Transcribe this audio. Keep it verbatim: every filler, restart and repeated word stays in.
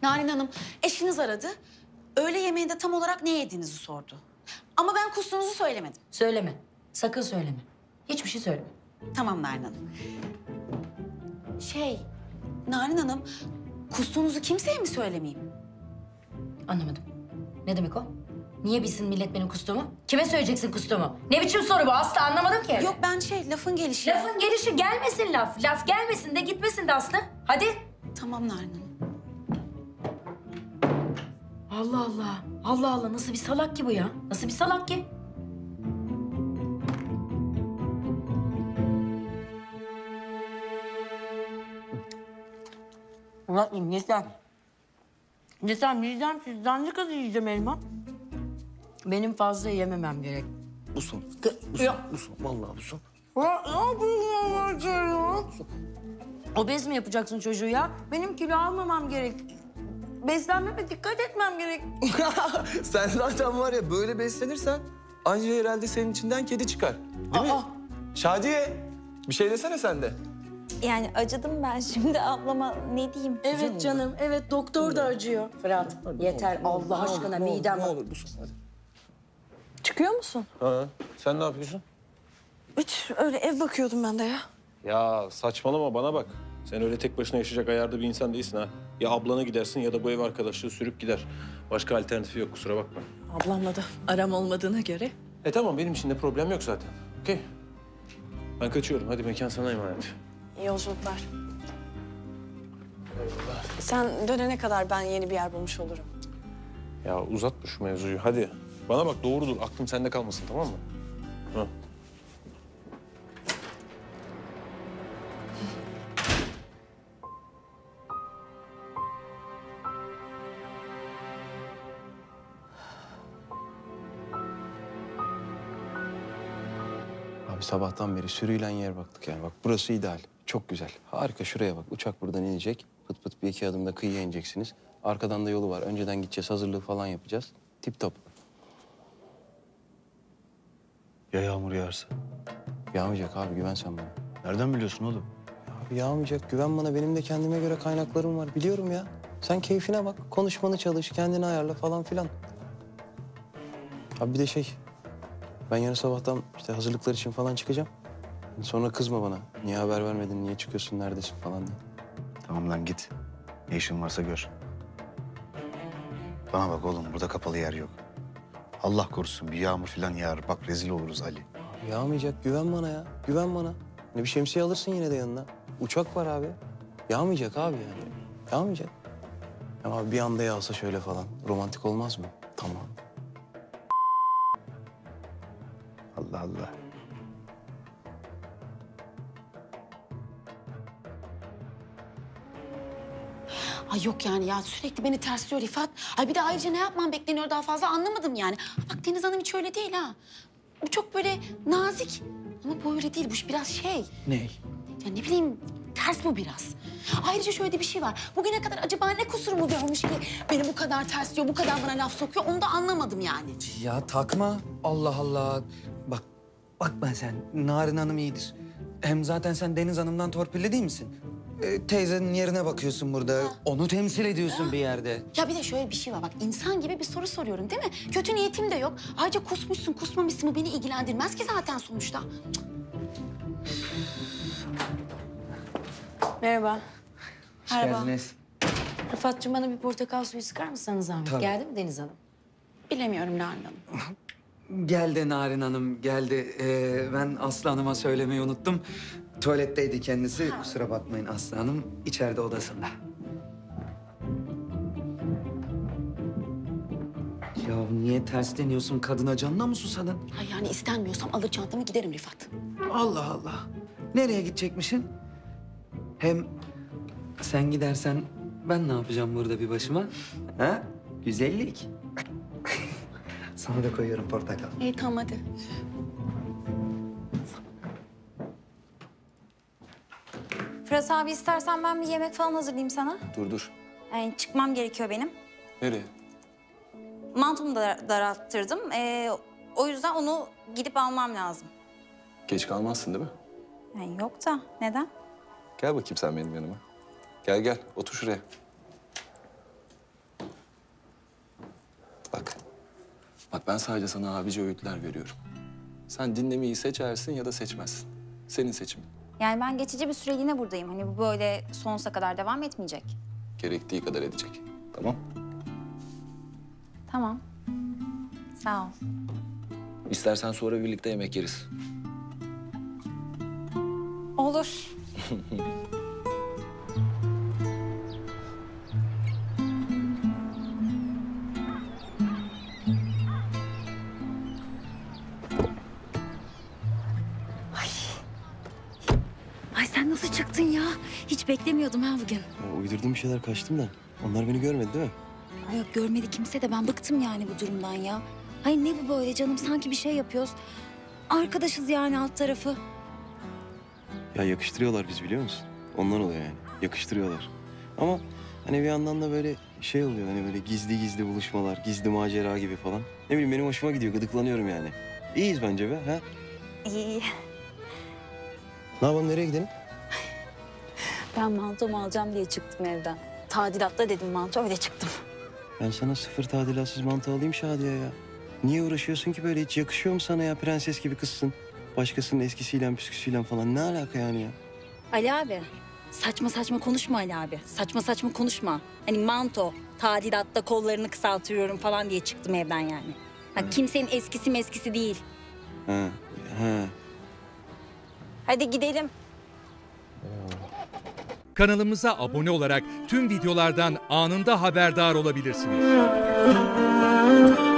Narin Hanım, eşiniz aradı. Öğle yemeğinde tam olarak ne yediğinizi sordu. Ama ben kustuğunuzu söylemedim. Söyleme. Sakın söyleme. Hiçbir şey söyleme. Tamam Narin Hanım. Şey, Narin Hanım, kustuğunuzu kimseye mi söylemeyeyim? Anlamadım. Ne demek o? Niye bilsin millet benim kustuğumu? Kime söyleyeceksin kustuğumu? Ne biçim soru bu? Aslı anlamadım ki. Yok ben şey, lafın gelişi. Lafın gelişi gelmesin laf. Laf gelmesin de gitmesin de Aslı. Hadi. Tamam Narin Hanım. Allah Allah. Allah Allah. Nasıl bir salak ki bu ya? Nasıl bir salak ki? Murat'cığım yeter. Yeter. Midem sizden ne kadar yiyeceğim elma? Benim fazla yememem gerek. Bu son. Bu ya. Bu son. Vallahi bu son. Ya ne yapıyorsun ya? Obez mi yapacaksın çocuğu ya? Benim kilo almamam gerek. Beslenmeme dikkat etmem gerek. Sen zaten var ya böyle beslenirsen anca herhalde senin içinden kedi çıkar. Değil Aa. mi? Şadiye bir şey desene sen de. Yani acıdım ben şimdi ablama ne diyeyim? Evet canım, evet doktor da acıyor. Fırat, yeter Allah aşkına midem... Ne olur bu son hadi. Çıkıyor musun? Ha, sen ne yapıyorsun? Hiç öyle ev bakıyordum ben de ya. Ya saçmalama bana bak. Sen öyle tek başına yaşayacak ayarda bir insan değilsin ha. Ya ablana gidersin ya da bu ev arkadaşlığı sürüp gider. Başka alternatifi yok kusura bakma. Ablamla da aram olmadığına göre. E tamam benim için de problem yok zaten. Okey. Ben kaçıyorum. Hadi mekan sana emanet. İyi yolculuklar. Sen dönene kadar ben yeni bir yer bulmuş olurum. Ya uzatma şu mevzuyu hadi. Bana bak doğrudur. Aklım sende kalmasın tamam mı? Ha. Abi sabahtan beri sürüyle yer baktık yani. Bak burası ideal. Çok güzel. Harika şuraya bak. Uçak buradan inecek. Pıt pıt bir iki adımda kıyıya ineceksiniz. Arkadan da yolu var. Önceden gideceğiz. Hazırlığı falan yapacağız. Tip top. Ya yağmur yağarsa? Yağmayacak abi. Güven sen bana. Nereden biliyorsun oğlum? Abi yağmayacak. Güven bana. Benim de kendime göre kaynaklarım var. Biliyorum ya. Sen keyfine bak. Konuşmanı çalış. Kendini ayarla falan filan. Abi bir de şey... Ben yarın sabahtan işte hazırlıklar için falan çıkacağım. Sonra kızma bana. Niye haber vermedin, niye çıkıyorsun, neredesin falan diye. Tamam lan git. Ne işin varsa gör. Bana bak oğlum burada kapalı yer yok. Allah korusun bir yağmur falan yağar. Bak rezil oluruz Ali. Yağmayacak. Güven bana ya. Güven bana. Ne bir şemsiye alırsın yine de yanına. Uçak var abi. Yağmayacak abi yani. Yağmayacak. Ama bir anda yağsa şöyle falan. Romantik olmaz mı? Tamam. Allah Allah. Ay yok yani ya sürekli beni tersliyor Rifat. Ay bir de ayrıca ne yapmam bekleniyor daha fazla anlamadım yani. Bak Deniz Hanım hiç öyle değil ha. Bu çok böyle nazik. Ama bu öyle değil. Bu biraz şey. Ney? Ya ne bileyim ters bu biraz. Ayrıca şöyle de bir şey var. Bugüne kadar acaba ne kusurumu görmüş ki beni bu kadar tersliyor, bu kadar bana laf sokuyor onu da anlamadım yani. Ya takma. Allah Allah. Bak, bakma sen. Narin Hanım iyidir. Hem zaten sen Deniz Hanım'dan torpilli değil misin? Ee, teyzenin yerine bakıyorsun burada. Onu temsil ediyorsun bir yerde. Ya bir de şöyle bir şey var bak insan gibi bir soru soruyorum değil mi? Kötü niyetim de yok. Ayrıca kusmuşsun kusmamışsın bu beni ilgilendirmez ki zaten sonuçta. Merhaba. Hoş Merhaba. geldiniz. Rıfat'cığım bana bir portakal suyu sıkar mısın zahmet? Tabii. Geldi mi Deniz Hanım? Bilemiyorum Narin Hanım. Geldi Narin Hanım, geldi. Ee, ben Aslı Hanım'a söylemeyi unuttum. Tuvaletteydi kendisi. Kusura bakmayın Aslı Hanım. İçeride odasında. Ya niye tersleniyorsun? Kadına canına mı susadın? Ay yani istenmiyorsam alır çantamı giderim Rifat. Allah Allah. Nereye gidecekmişsin? Hem sen gidersen ben ne yapacağım burada bir başıma? Ha? Güzellik. Sana da koyuyorum portakal. İyi tamam hadi. Fırat abi istersen ben bir yemek falan hazırlayayım sana. Dur dur. Yani çıkmam gerekiyor benim. Nereye? Mantomu da daralttırdım. Ee, o yüzden onu gidip almam lazım. Geç kalmazsın değil mi? Yani yok da neden? Gel bakayım sen benim yanıma. Gel gel otur şuraya. Bak ben sadece sana abici öğütler veriyorum. Sen dinlemeyi seçersin ya da seçmezsin. Senin seçimin. Yani ben geçici bir süreliğine buradayım. Hani bu böyle sonsuza kadar devam etmeyecek. Gerektiği kadar edecek. Tamam? Tamam. Sağ ol. İstersen sonra birlikte yemek yeriz. Olur. Ay sen nasıl çıktın ya? Hiç beklemiyordum ha bugün. Ya uydurduğum bir şeyler kaçtım da. Onlar beni görmedi değil mi? Ay yok görmedi kimse de ben bıktım yani bu durumdan ya. Hayır ne bu böyle canım sanki bir şey yapıyoruz. Arkadaşız yani alt tarafı. Ya yakıştırıyorlar biz biliyor musun? Ondan oluyor yani. Yakıştırıyorlar. Ama hani bir yandan da böyle şey oluyor. Hani böyle gizli gizli buluşmalar, gizli macera gibi falan. Ne bileyim benim hoşuma gidiyor. Gıdıklanıyorum yani. İyiyiz bence be. Ha? İyi iyi. Ne yapalım nereye gidelim? Ben mantomu alacağım diye çıktım evden. Tadilatta dedim manto öyle çıktım. Ben sana sıfır tadilatsız mantı alayım Şadiye ya. Niye uğraşıyorsun ki böyle? Hiç yakışıyor mu sana ya? Prenses gibi kızsın. Başkasının eskisiyle püsküsüyle falan. Ne alaka yani ya? Ali abi saçma saçma konuşma Ali abi. Saçma saçma konuşma. Hani manto tadilatta kollarını kısaltıyorum falan diye çıktım evden yani. Ha, kimsenin eskisi meskisi değil. Ha, ha. Hadi gidelim. Kanalımıza abone olarak tüm videolardan anında haberdar olabilirsiniz.